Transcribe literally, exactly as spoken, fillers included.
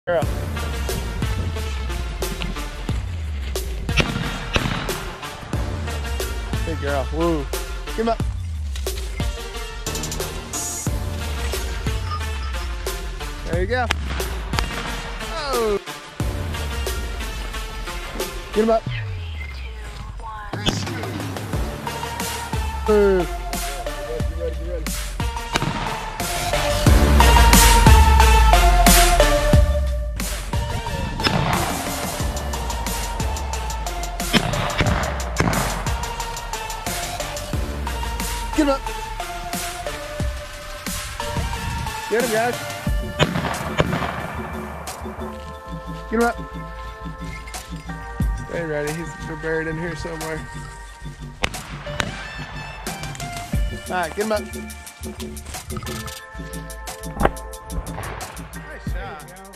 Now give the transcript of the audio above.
Girl. Good girl. Woo. Get him up. There you go. Oh. Get him up. Woo. Get him up. Get him, guys. Get him up. Stay ready. He's buried in here somewhere. All right, get him up. Nice shot.